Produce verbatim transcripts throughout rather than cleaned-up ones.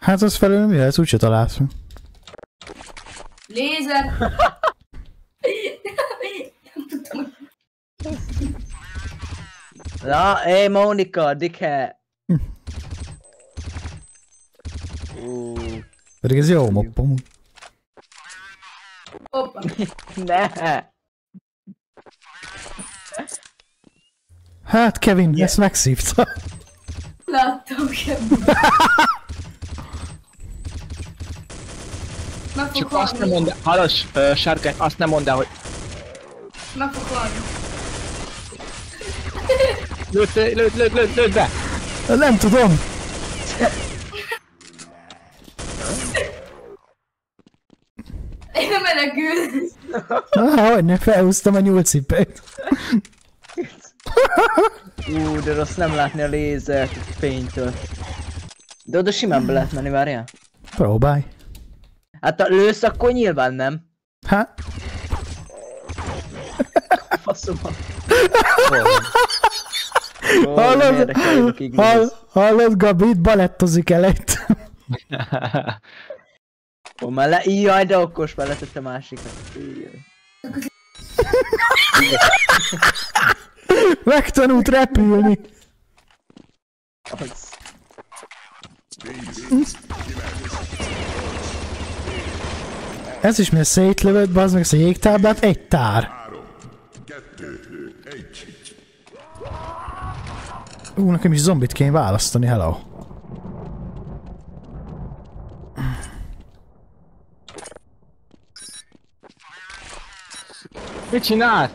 Hát az felül mi lesz? Úgyse találsz. Lézer! Nem tudtam. Na, hé Mónika, dickhead! Uh. Pedig ez jó mopp amúgy. Hoppa. Ne! Hát Kevin, yeah. Ezt megszívta. Láttam, Kevin. Meg fog Csak azt nem halni. mondd el, halas, uh, sárkány, azt nem mondd el, hogy Meg fog halni. lőd, lőd, lőd, lőd, lőd be! Nem tudom. Én nem menekül. Ah, hogyne, felhúztam a nyúlcipőt. Ú, de rossz nem látni a lézert fénytől. De oda simán be lehet menni, várjál. Próbálj. Hát ha lősz, akkor nyilván nem. Hát. Faszomat. Hallod? Hall, hallod, Gabi, itt balettozik el itt. Ó, már le... Jaj, de okos, már letette másikat. Megtanult repülni. Az. Ez is miért szétlövött, bazd meg ezt a jégtáblát, egy tár. Ú, nekem is zombit kéne választani, hello. Mit csinál?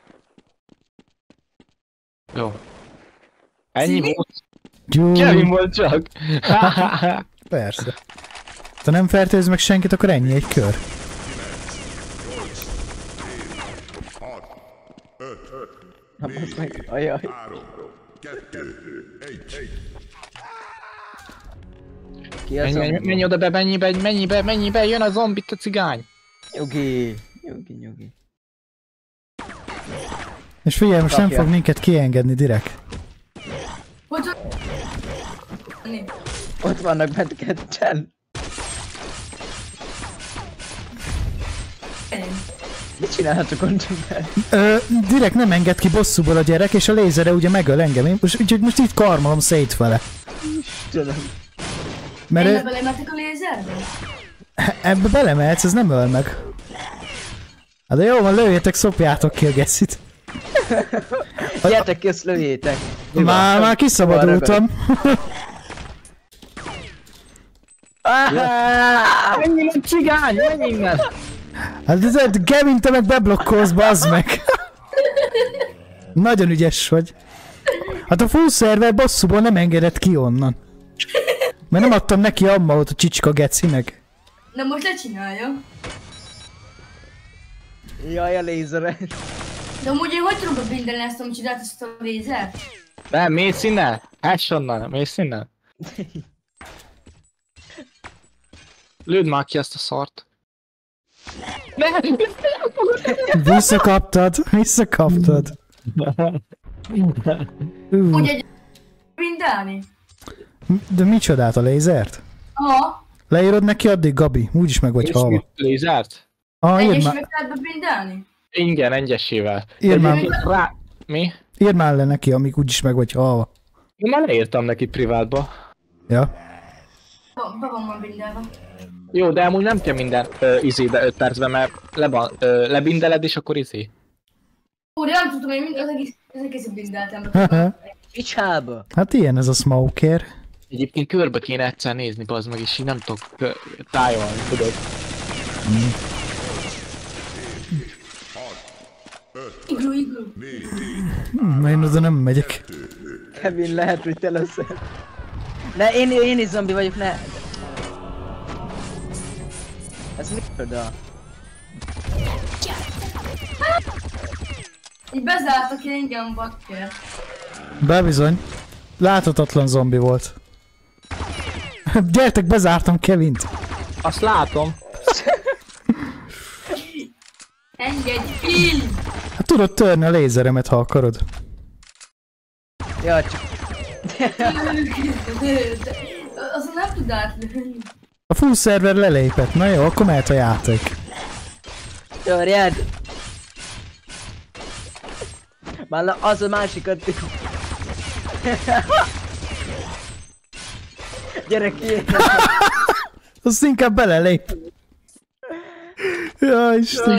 Jó. Ennyi volt? Kevin volt csak. Persze. Ha nem fertőz meg senkit, akkor ennyi egy kör. Na, basz meg, ajaj. Ki az Menj, menj, menj oda be, menj be, menj be, menj be, jön a zombit a cigány. Nyugi, nyugi, nyugi. És figyelj, most nem Kapja. fog minket kiengedni direkt. Hogy Ott vannak bent ketten. Mit csinálhatok ott be? Ö, direkt nem enged ki bosszúból a gyerek, és a lézere ugye megöl engem. Én most, úgyhogy most itt karmolom szét vele. Istenem. Mert Én ö, belemetek a lézerbe? ebbe belemehetsz, ez nem öl meg. Hát de jó van, lőjétek, szopjátok ki a geszit. Gyertek ki, ezt lőjétek. Mi van? Már, már kiszabadultam. Ah! Menj innen, cigány, menj innen! Hát de Kevin, te meg beblokkolsz, bazd meg. Nagyon ügyes vagy. Hát a full szerver bosszúból nem engedett ki onnan. Mert nem adtam neki ammaut a csicska gecinek. Na most lecsinálja. Jaj, a lézere. De amúgy én hogy tudom bebindelni ezt, amit csinált ezt a lézert? Nem, mész innen! Hess onnan, mész innen! Lőd már ki ezt a szart! Ne! Visszakaptad, visszakaptad. Ú, Úgy egy bindelni? de micsodát, a lézert? Aha. Leírod neki addig, Gabi, úgyis meg vagy halva. Lézert? Ah, írd Egyes már, meg lehet bebindelni? Igen, egyesével. írd már, Rá... Mi? írd már le neki, amíg úgyis meg vagy halva. Én már leírtam neki privátba. Ja. Be be van már bindelve. Jó, de amúgy nem kell minden ö, izébe öt percben, mert le van, ö, lebindeled és akkor izé. Ó, de nem tudtam, hogy mind az egész, az egészet bindeltem. Picsába. Hát ilyen ez a smoker. Egyébként körbe kéne egyszer nézni, bazd meg, és így nem tudok kö- tájolni, tudod. Iglu, iglu. Hm, én oda nem megyek. Kevin, lehet, hogy te leszel. Ne, én, én is zombi vagyok, ne. Ez micsoda? Így bezártak ki engem, bakker. Bebizony. Láthatatlan zombi volt. Gyertek, bezártam Kevint. Azt látom. Engedj ki! Hát tudod törni a lézeremet, ha akarod. Ja, csak... Azon nem tud átlőni. A full szerver lelépett. Na jó, akkor mehet a játék. Törjed! Már az a másikat... Gyerek, ilyen! Azt inkább belelép. Jaj, Isten.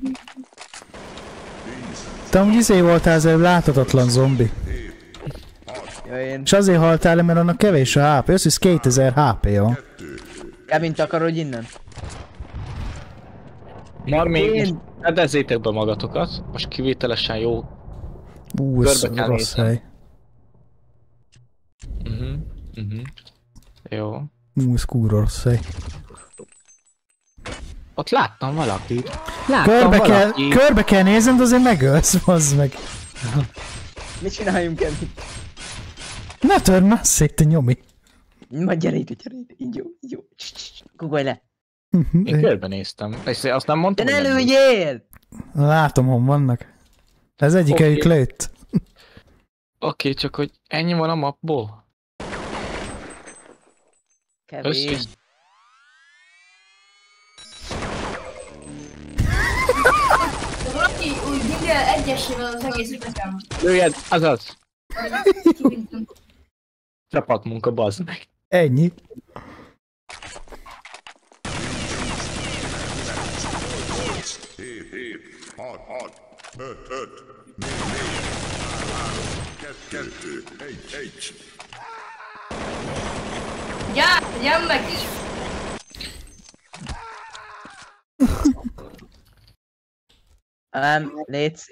Te amúgy izé voltál az előbb láthatatlan zombi. Ja, én... És azért haltál le, mert annak kevés a há pé. Azt hisz kétezer há pé van. Kevin, takarodj innen. Már még Én- fedezzétek be magatokat, most kivételesen jó. Ú, ez Körbe kell rossz néznem. hely. Uh-huh. Uh-huh. Jó. Ú, ez kurva rossz hely. Ott láttam valakit. Láttam Körbe kell, valakit. körbe kell nézned, azért megölsz, bazd meg. Mit csináljunk, Kevin? Ne törd már szét, te nyomi. Majd gyere ide, gyere ide. Így jó, így jó. Kugolj le. Én körbenéztem. És azt nem De mondtam, ne hogy nem lőjél! Látom, hol vannak. Ez egyik Oké. helyük lőtt. Oké, csak hogy ennyi van a mapból. Kevin. Összkész. Valaki úgy minden egyesével az egész nekem. Lőjed, azaz. Kivintem. Csapatmunka, bazd meg. Ennyi. Hat, hat, öt, öt, négy, négy, három, kettő, egy, egy. Ja, gyere meg is. Um, létsz...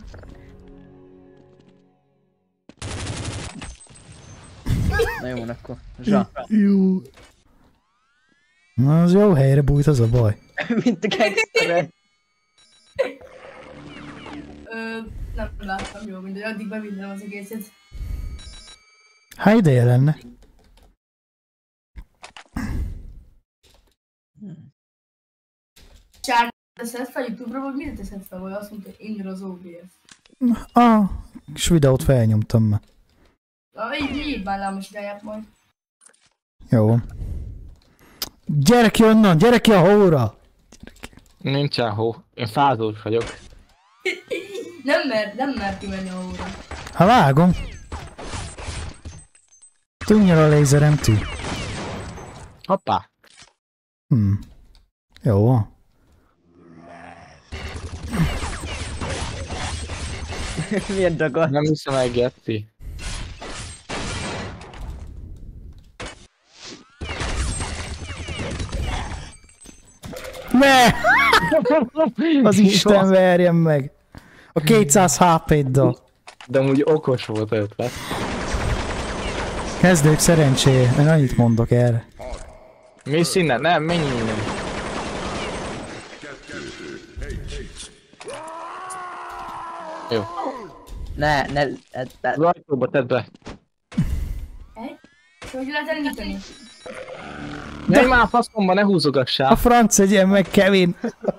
Na jó, akkor. Zsa. Jó. Na, az jó helyre bújt, az a baj. Mint a gangster. Ö, nem láttam jól, mindegy, addig bevinnem az egészet. Hát ideje lenne. Csár, teszed fel YouTube-ra, vagy mire teszed fel? Vagy azt mondta, hogy Indra az o bé es. Ah, kis videót felnyomtam már. Na, így így már lámos csinálják majd. Jó. Gyere ki onnan, gyere ki a hóra! Nincsen hó. Én fázós vagyok. Nem mer, nem mer kimenni a hóra. Ha vágom. Tudnyal a lézerem tű. Hoppá. Hm. Jó van. Milyen dagadt. Nem hiszem el, Getty. Ne! Az Isten verjen meg! A kétszáz há pé-ddal. De amúgy okos volt ötlet. Kezdők szerencséje, én annyit mondok erre. Mész innen? Nem, menj innen. Jó. Ne, ne, ne, ne. Az ajtóba tedd be. Egy? Hogy lehet elindítani? Menj már a faszomba, ne A húzogassál. franc egyen meg, Kevin!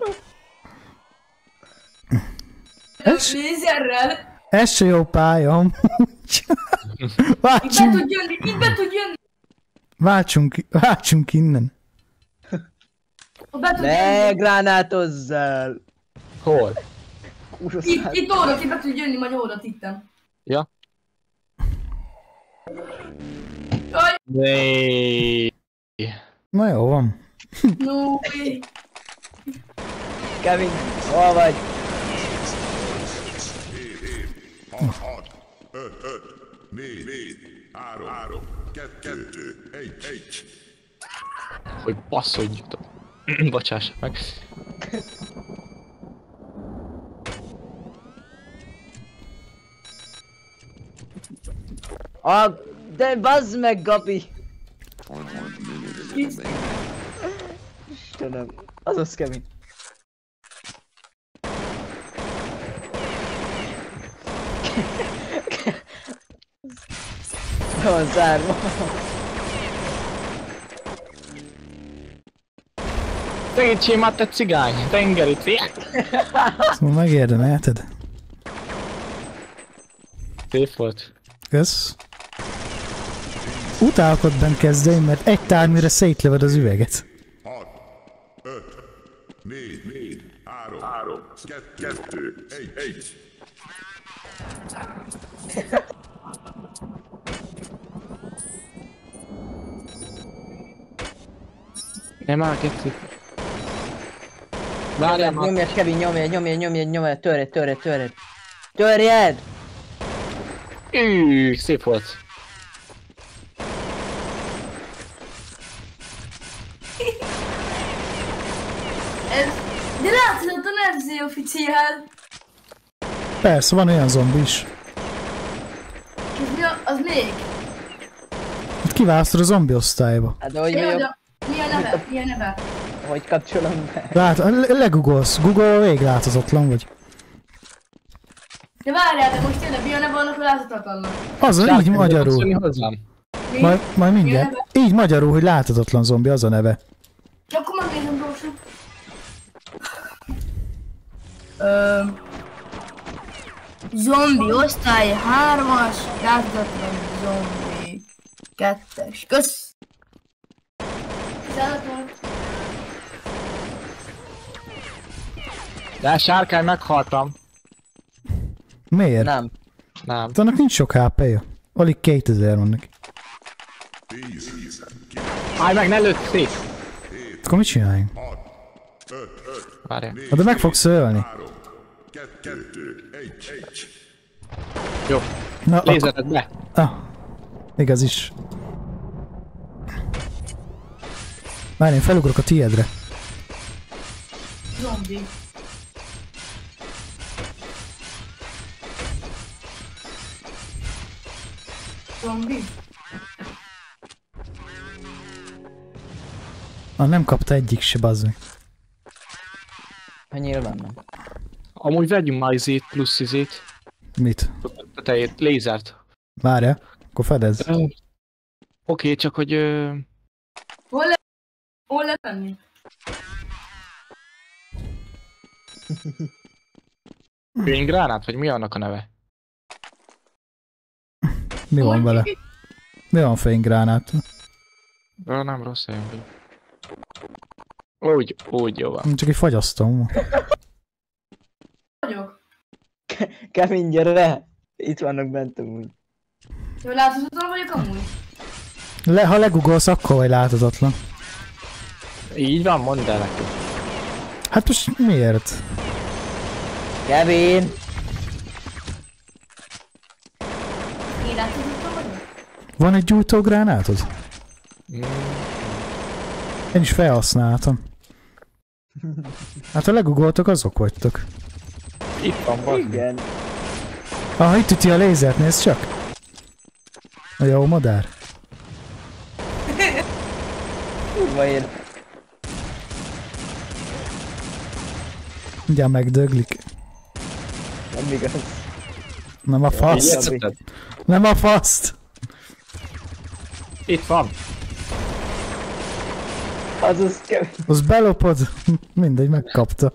Ez, Lézerrel! ez se jó pálya. amúgy. Itt be Váltsunk, tud jönni, itt be tud jönni! váltsunk, váltsunk innen. Ha be tud Ne jönni! gránátozzál! Hol? Kurva Itt, száll. itt óra, itt be tud jönni, majd óra tittem. Ja. Jaj, Néj. Na jó van. no way! Kevin, hol vagy? Hat, hat, öt, öt, négy, négy, három, három, kettő, egy, egy. Hogy basszodjatok. Bocsáss meg. A, de bazd meg, Gabi! Istenem, az az Kevin. Be van zárva. Segítsél már, te cigány! Tengeri cég! Szóval megérdemelted. Szép volt. Kösz. Ut utálkodban kezdeni, mert egy tárműre szétlövöd az üveget. hat, öt, négy, négy, három, három, kettő, egy, egy. Nem áll, kettő. Várjál már. Nyomjad, Kevin, nyomjad, nyomjad, nyomjad, nyomjad, törjed, törjed, törjed. Törjed! Üh, szép volt. Ez... De látod, a Nerzi officiál. Persze, van olyan zombi is. Ez mi a... az még? Hát kiválasztod a zombi osztályba. Hát de hogy Jó, vagyok? de... Mi a neve? Mi a neve? Hogy kapcsolom be? Lát, le- legugolsz. Google végig láthatatlan vagy. De várjál, de most tényleg mi a neve annak a láthatatlannak? Az, Sárkány, így de magyarul. szólni hozzám. Mi? Majd, majd Mi a mindjárt. neve? Így magyarul, hogy láthatatlan zombi, az a neve. Csak akkor megnézem gyorsan. Ö... Zombi osztály hármas, láthatatlan zombi kettes. Kösz! Tizenöt. De sárkány, meghaltam. Miért? Nem. Nem. Hát annak nincs sok há pé-ja. Alig kétezer van neki. tíz, tíz, Állj meg, ne lőtt szét. Akkor mit csináljunk? Várjál. Hát de meg fogsz ölni. kettő, egy, egy. Jó. Na, akkor... Lézered be. Ah, igaz is. Várj, én felugrok a tiédre. Zombi. Zombi? Ah, nem kapta egyik se, bazd meg. Ha nyilván nem. Amúgy vegyünk már izét, plusz izét. Mit? Tetejét, lézert. Várja, akkor fedez. Ö, Oké, okay, csak hogy... Ö... Hol le... Hol letenni? Fénygránát, vagy mi annak a neve? Mi van vele? Mi van fénygránát? Ö, nem rossz helyen vagy. Úgy, úgy jó van. Csak egy fagyasztom. Vagyok. Kevin, gyere! Itt vannak bent amúgy. Jó, láthatatlan vagyok amúgy? Le, ha legugolsz, akkor vagy láthatatlan. Így van, mondd el neki. Hát most miért? Kevin! Én láthatatlan vagyok? Van egy gyújtógránátod? Mm. Én is felhasználtam. Hát ha legugoltok, azok vagytok. Itt van, bazd. Igen. Ah, itt üti a lézert, nézd csak! A jó madár. Kurva ér. Mindjárt megdöglik. Nem igaz. Nem a faszt. Játszotted? Nem a faszt. Itt van. Azaz Kevin. Az belopod. Mindegy, megkapta.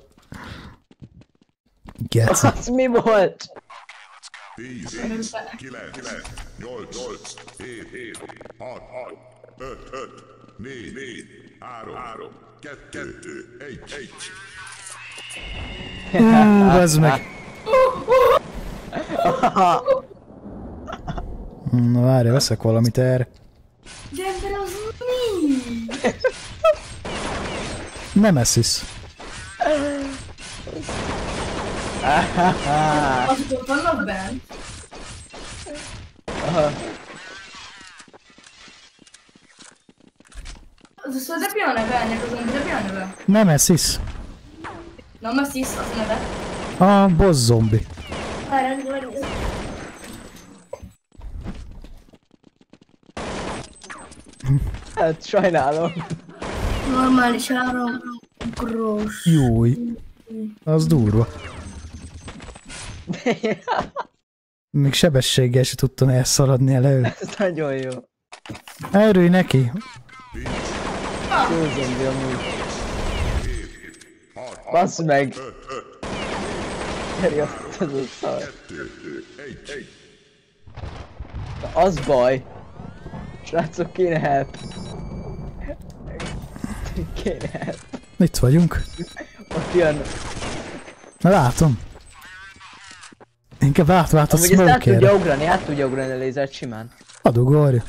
Geci. Az mi volt? tíz, kilenc, nyolc, hét, hét, hat, hat, öt, öt, négy, négy, három, három, kettő, egy, egy. Ú, bazd meg. Na várj, veszek valamit erre. De ember az mi? Nem eszisz. Azok ott vannak bent? Aha. Az az, de mi a neve ennek a zombi, de mi a neve? Nem eszisz. Na, Massis, az a neve. A boss zombi. Várjál, de várjál. Hát sajnálom. Normális áram. Gross. Júj. Az durva. Még sebességgel se tudtam elszaladni elől. Ez nagyon jó. Erőj neki. Jó zombi amúgy. Bassz meg! Gyeri azt az a szar. Na, az baj. Srácok, kéne help. Kéne help. Itt vagyunk. Ott jön. Na látom. Inkább átvált a Amúgy ezt át tudja smokerre. ugrani, át tudja ugrani a lézert simán. Hadd ugorja.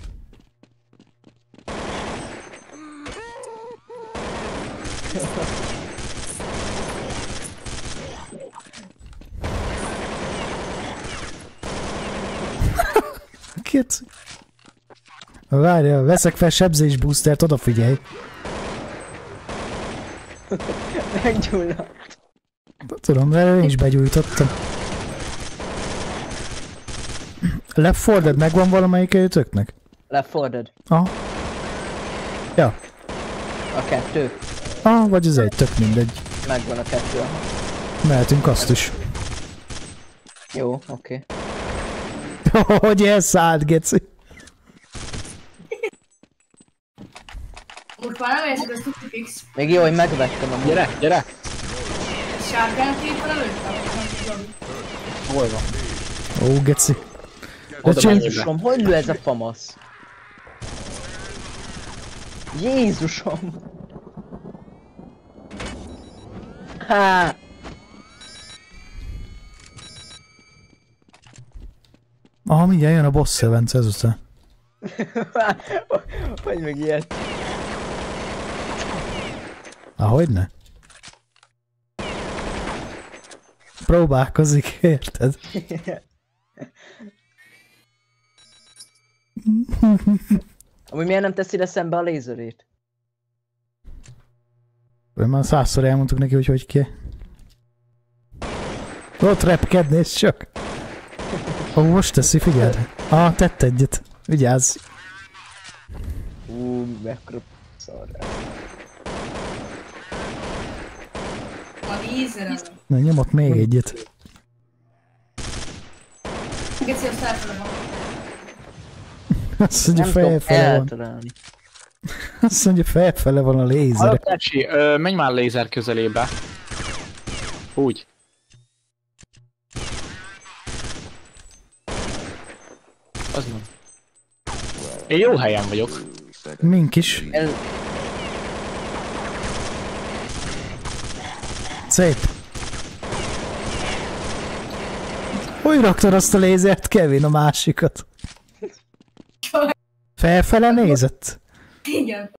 Kicsi. Várja, veszek fel sebzés boostert, odafigyelj. Meggyulladt. Tudom, de én is begyújtottam. Left four Dead megvan valamelyik őtöknek? Lefordod. Aha. Ja. A kettő. Ah, vagy az egy, tök mindegy. Megvan a kettő. Aha. Mehetünk azt is. Jó, oké. Hogy elszállt, geci. Most már nem érzed, ez tuti fix. Még jó, hogy megvettem a Gyere, gyere! Ez sárgának éppen előttem, nem tudom. Hol van? Ó, geci. Oda csin- menjünk be. Jézusom, hogy lő ez a famasz? Jézusom! Há! Ah, mindjárt jön a boss event ezután. Hogy meg ilyet? Ahogyne. Próbálkozik, érted? Amúgy miért nem teszi le szembe a lézerét? Vagy már százszor elmondtuk neki, hogy hogy kell. Ott repked, nézd csak! Ó, most teszi, figyeld! Ah, tett egyet. Vigyázz! Ú, mekkora szarra. A vízre. Na, nyomott még egyet. Geci, azt elfele van. Azt mondja, Nem tudom felfele van. eltalálni. Azt mondja, felfele van a lézer. Hallod, Tecsi, ö, menj már lézer közelébe. Úgy. Az nem. Én jó helyen vagyok. Mink is. El... Szép. Hogy raktad azt a lézert, Kevin, a másikat? Felfele nézett? Igen.